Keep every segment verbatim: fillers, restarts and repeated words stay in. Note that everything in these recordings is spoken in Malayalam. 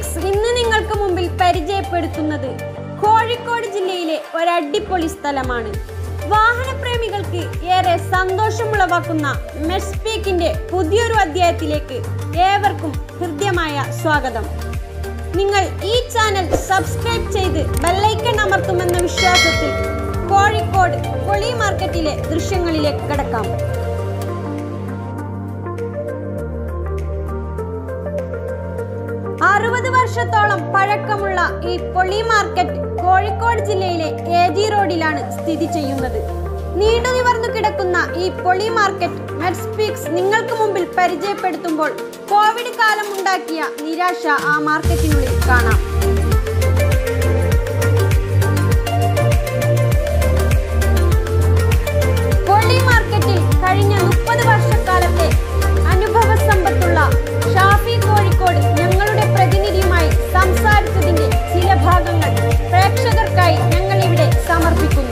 മെസ്പീക്സ് ഇന്ന് നിങ്ങൾക്ക് മുമ്പിൽ പരിചയപ്പെടുത്തുന്നത് കോഴിക്കോട് ജില്ലയിലെ ഒരടിപൊളി സ്ഥലമാണ്. വാഹനപ്രേമികൾക്ക് ഏറെ സന്തോഷമുളവാക്കുന്ന മെസ്പീക്കിന്റെ പുതിയൊരു അധ്യായത്തിലേക്ക് ഏവർക്കും ഹൃദ്യമായ സ്വാഗതം. നിങ്ങൾ ഈ ചാനൽ സബ്സ്ക്രൈബ് ചെയ്ത് ബെല്ലൈക്കൺ അമർത്തുമെന്ന വിശ്വാസത്തിൽ കോഴിക്കോട് പൊളി മാർക്കറ്റിലെ ദൃശ്യങ്ങളിലേക്ക് കടക്കാം. അറുപത് വർഷത്തോളം പഴക്കമുള്ള ഈ പൊളി മാർക്കറ്റ് കോഴിക്കോട് ജില്ലയിലെ എ ജി റോഡിലാണ് സ്ഥിതി ചെയ്യുന്നത്. നീണ്ടു നിവർന്നു കിടക്കുന്ന ഈ പൊളി മാർക്കറ്റ് മെസ്പീക്സ് നിങ്ങൾക്ക് മുമ്പിൽ പരിചയപ്പെടുത്തുമ്പോൾ കോവിഡ് കാലം ഉണ്ടാക്കിയ നിരാശ ആ മാർക്കറ്റിനുള്ളിൽ കാണാം. പൊളി മാർക്കറ്റിൽ കഴിഞ്ഞ മുപ്പത് വർഷക്കാലത്തെ അനുഭവ സമ്പത്തുള്ള ഷാഫി കോഴിക്കോട് ഞങ്ങളുടെ പ്രതിനിധിയുമായി സംസാരിച്ചതിന്റെ ചില ഭാഗങ്ങൾ പ്രേക്ഷകർക്കായി ഞങ്ങൾ ഇവിടെ സമർപ്പിക്കുന്നു.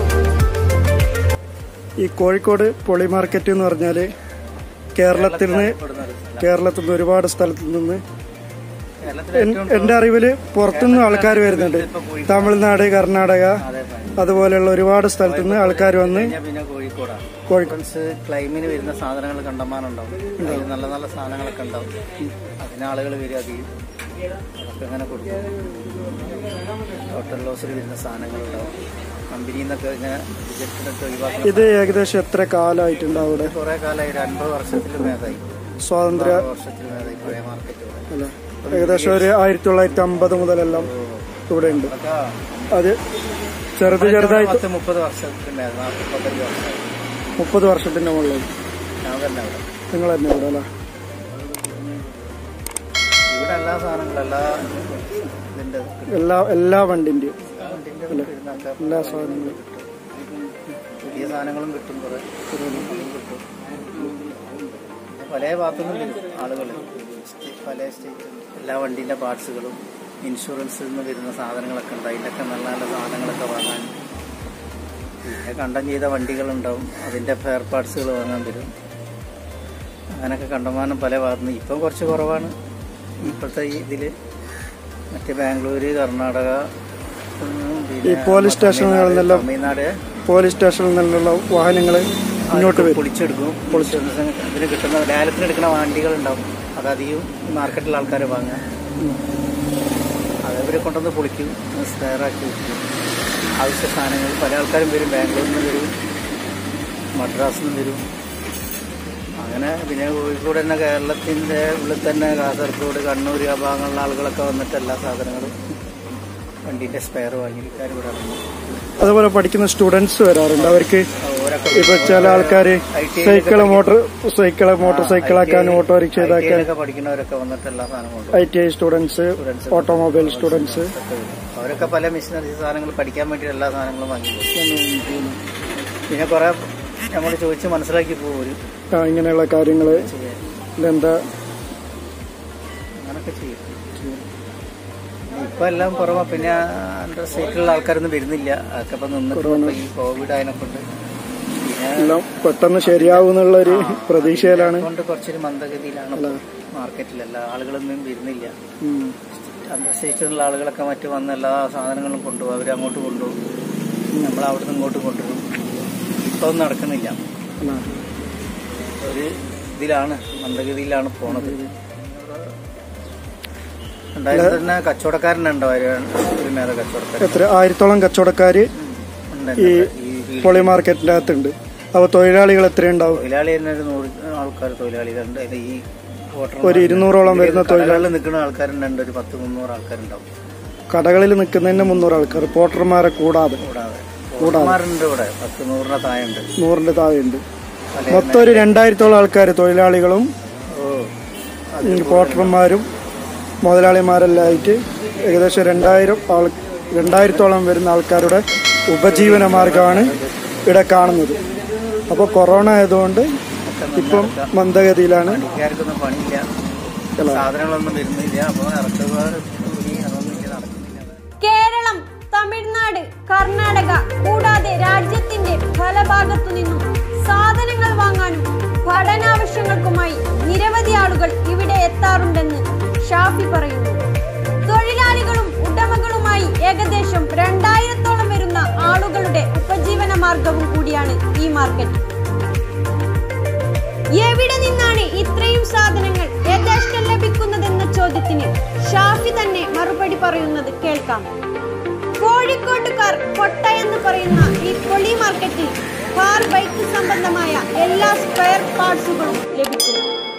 ഈ കോഴിക്കോട് പൊളി മാർക്കറ്റ് എന്ന് പറഞ്ഞാല് കേരളത്തിൽ നിന്ന് കേരളത്തിൽ നിന്ന് ഒരുപാട് സ്ഥലത്തു നിന്ന് എന്റെ അറിവില് പുറത്തുനിന്ന് ആൾക്കാർ വരുന്നുണ്ട്. തമിഴ്നാട്, കർണാടക അതുപോലെയുള്ള ഒരുപാട് സ്ഥലത്തു നിന്ന് ആൾക്കാർ വന്ന് കോഴിക്കോട് ക്ലൈമിന് വരുന്ന സാധനങ്ങൾ കണ്ടമാനുണ്ടാവും. നല്ല നല്ല സാധനങ്ങളൊക്കെ ഉണ്ടാവും. അതിന് ആളുകൾ വരും. അധികം അതൊക്കെ അങ്ങനെ കൊടുക്കും. ടോട്ടൽ ലോസിൽ വരുന്ന സാധനങ്ങളുണ്ടാവും. കമ്പനിയിൽ നിന്നൊക്കെ ഇങ്ങനെ റിജക്റ്റഡൊക്കെ ഒഴിവാക്കും. ഇത് ഏകദേശം എത്ര കാലമായിട്ടുണ്ട് അവിടെ? കുറെ കാലമായി, ഒരു അൻപത് വർഷത്തിൽ മേതായി. സ്വാതന്ത്ര്യ വർഷത്തിൽ മേതായി പഴയ മാർക്കറ്റ്. അല്ല, ഏകദേശം ഒരു ആയിരത്തി തൊള്ളായിരത്തി അമ്പത് മുതലെല്ലാം ഇവിടെ ഉണ്ട്. അത് ചെറുത് ചെറുതായി മുപ്പത് വർഷത്തിൽ മുപ്പത്തഞ്ച് വർഷം മുപ്പത് വർഷത്തിന്റെ മുകളിൽ ഞാൻ തന്നെ അവിടെ. നിങ്ങൾ തന്നെ ഇവിടെ അല്ല? ഇവിടെ എല്ലാ സാധനങ്ങളും എല്ലാ ഇതിന്റെ എല്ലാ എല്ലാ വണ്ടിന്റെയും എല്ലാ സാധനങ്ങളും പുതിയ സാധനങ്ങളും കിട്ടും. കുറെ കിട്ടും. പല ഭാഗത്തുനിന്നും വരും ആളുകൾ. പല സ്റ്റേറ്റ് എല്ലാ വണ്ടീൻ്റെ പാർട്സുകളും ഇൻഷുറൻസിൽ നിന്ന് വരുന്ന സാധനങ്ങളൊക്കെ ഉണ്ട്. അതിൻ്റെയൊക്കെ നല്ല നല്ല സാധനങ്ങളൊക്കെ വാങ്ങാൻ. പിന്നെ കണ്ടം ചെയ്ത വണ്ടികളുണ്ടാവും. അതിൻ്റെ ഫെയർ പാർട്സുകൾ വാങ്ങാൻ വരും. അങ്ങനെയൊക്കെ കണ്ടമാനം പല ഭാഗത്തുനിന്ന്. ഇപ്പം കുറച്ച് കുറവാണ് ഇപ്പോഴത്തെ ഈ ഇതിൽ. മറ്റേ ബാംഗ്ലൂര്, കർണാടക, ഈ പോലീസ് സ്റ്റേഷനുകളിൽ നിന്നെല്ലാം തമിഴ്നാട് പോലീസ് സ്റ്റേഷനിൽ നിന്നുള്ള വാഹനങ്ങൾ മുന്നോട്ട് വരും. പൊളിച്ചെടുക്കും. ഇതിന് കിട്ടുന്ന ലേലത്തിന് എടുക്കുന്ന വണ്ടികളുണ്ടാവും. അതധികം മാർക്കറ്റിൽ ആൾക്കാർ വാങ്ങുക. അതേവരെ കൊണ്ടുവന്ന് പൊളിക്കും, സ്പെയറാക്കി വെക്കും. ആവശ്യ സാധനങ്ങൾ പല ആൾക്കാരും വരും. ബാംഗ്ലൂരിൽ നിന്ന് വരും, മദ്രാസിൽ നിന്ന് വരും. അങ്ങനെ പിന്നെ കോഴിക്കോട് തന്നെ കേരളത്തിൻ്റെ ഉള്ളിൽ തന്നെ കാസർഗോഡ്, കണ്ണൂർ ആ ഭാഗങ്ങളിലുള്ള ആളുകളൊക്കെ വന്നിട്ട് എല്ലാ സാധനങ്ങളും വണ്ടീൻ്റെ സ്പെയർ വാങ്ങിക്കാർ ഇവിടെ ഇറങ്ങും. അതുപോലെ പഠിക്കുന്ന സ്റ്റുഡൻസ് വരാറുണ്ട്. അവർക്ക് ഇപ്പൊ ചില ആൾക്കാര് സൈക്കിള് മോട്ടോർ സൈക്കിള് മോട്ടോർ സൈക്കിളാക്കാൻ, ഓട്ടോറിക്ഷ ഇതാക്കാൻ പഠിക്കുന്നവരൊക്കെ വന്നിട്ട് എല്ലാ സാധനങ്ങളും. I T I students, automobile students, അവരൊക്കെ പല മെഷീനറി സാധനങ്ങൾ പഠിക്കാൻ വേണ്ടി എല്ലാ സാധനങ്ങളും വാങ്ങി. പിന്നെ കുറെ നമ്മൾ ചോദിച്ച് മനസ്സിലാക്കി പോകും ഇങ്ങനെയുള്ള കാര്യങ്ങള് എന്താ അങ്ങനൊക്കെ ചെയ്യും. ഇപ്പൊ എല്ലാം കുറവാ. പിന്നെ അണ്ടർ സ്റ്റേറ്റിലുള്ള ആൾക്കാരൊന്നും വരുന്നില്ല. അതൊക്കെ ഇപ്പൊ നിന്നിട്ട് ഈ കോവിഡ് അതിനെക്കൊണ്ട് എല്ലാം പെട്ടെന്ന് ശരിയാവുന്നുള്ള ഒരു പ്രതീക്ഷയിലാണ്. കൊണ്ട് കുറച്ചൊരു മന്ദഗതിയിലാണ് മാർക്കറ്റിൽ. എല്ലാ ആളുകളൊന്നും വരുന്നില്ല. അണ്ടർ സ്റ്റേറ്റിലുള്ള ആളുകളൊക്കെ മറ്റു വന്ന എല്ലാ സാധനങ്ങളും കൊണ്ടുപോകും. അവർ അങ്ങോട്ട് കൊണ്ടുപോകും, നമ്മൾ അവിടെ നിന്ന് ഇങ്ങോട്ട് കൊണ്ടുവരും. ഇപ്പൊ ഒന്നും നടക്കുന്നില്ല. ഒരു ഇതിലാണ്, മന്ദഗതിയിലാണ് പോണത്. എന്തായാലും തന്നെ കച്ചവടക്കാരനുണ്ടോ? ഒരു മേലെ കച്ചവടക്കാർ എത്ര ആയിരത്തോളം കച്ചവടക്കാര് ഈ പൊളി മാർക്കറ്റിന്റെ അകത്തുണ്ട്. അപ്പൊ തൊഴിലാളികൾ എത്രയുണ്ടാവും? തൊഴിലാളി തന്നെ ഒരു നൂറ് ആൾക്കാർ തൊഴിലാളികളുണ്ട്. ഈ ഒരു ഇരുന്നൂറോളം വരുന്ന തൊഴിലാളികൾ നിൽക്കുന്ന ആൾക്കാരുണ്ട്. ഒരു പത്ത് മുന്നൂറ് ആൾക്കാരുണ്ടാവും. കടകളിൽ നിൽക്കുന്നതിന് മുന്നൂറ് ആൾക്കാർ, പോർട്ടർമാരെ കൂടാതെ കൂടാതെ പോർട്ടർമാരുണ്ട് ഇവിടെ. പത്ത് നൂറിന്റെ താഴെയുണ്ട്. നൂറിന്റെ താഴെയുണ്ട്. മൊത്തം ഒരു രണ്ടായിരത്തോളം ആൾക്കാർ, തൊഴിലാളികളും പോർട്ടർമാരും മുതലാളിമാരെല്ലാം ആയിട്ട് ഏകദേശം രണ്ടായിരം ആൾ രണ്ടായിരത്തോളം വരുന്ന ആൾക്കാരുടെ ഉപജീവന മാർഗമാണ് ഇവിടെ കാണുന്നത്. അപ്പോൾ കൊറോണ ആയതുകൊണ്ട് ഇപ്പം മന്ദഗതിയിലാണ്. കേരളം, തമിഴ്നാട്, കർണാടക കൂടാതെ രാജ്യത്തിന്റെ പല ഭാഗത്തു നിന്നും സാധനങ്ങൾ വാങ്ങാനും പഠനാവശ്യങ്ങൾക്കുമായി നിരവധി ആളുകൾ ഇവിടെ എത്താറുണ്ടെന്ന് ഷാഫി പറയുന്നു. തൊഴിലാളികളും ഉടമകളുമായി ഏകദേശം രണ്ടായിരത്തോളം വരുന്ന ആളുകളുടെ ഉപജീവന മാർഗവും കൂടിയാണ് ഈ മാർക്കറ്റ്. എവിടെ നിന്നാണ് ഇത്രയും സാധനങ്ങൾ യഥേഷ്ടം ലഭിക്കുന്നതെന്ന ചോദ്യത്തിന് ഷാഫി തന്നെ മറുപടി പറയുന്നത് കേൾക്കാം. കോഴിക്കോട്ടുകാർ കൊട്ട എന്ന് പറയുന്ന ഈ പൊളി മാർക്കറ്റിൽ കാർ ബൈക്ക് സംബന്ധമായ എല്ലാ സ്പെയർ പാർട്സുകളും ലഭിക്കും.